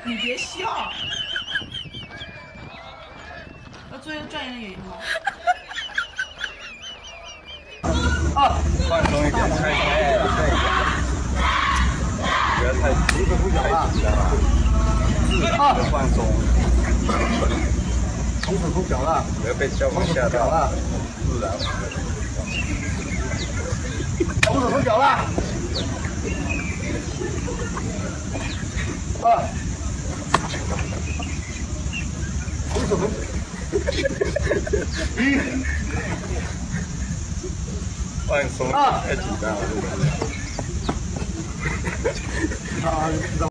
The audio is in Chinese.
你别笑。要做一个专业的演员吗？ 放松一点，不要太紧了，放松。从此不表了，不要被教官吓到了，自然。从此不表了。从此不。放松，太紧张了。